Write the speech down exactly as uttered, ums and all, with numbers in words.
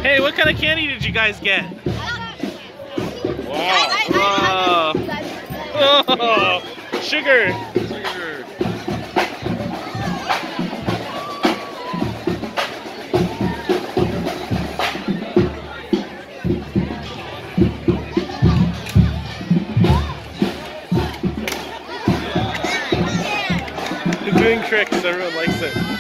Hey, what kind of candy did you guys get? Wow. Oh, oh, sugar. Sugar. You're doing tricks, everyone likes it.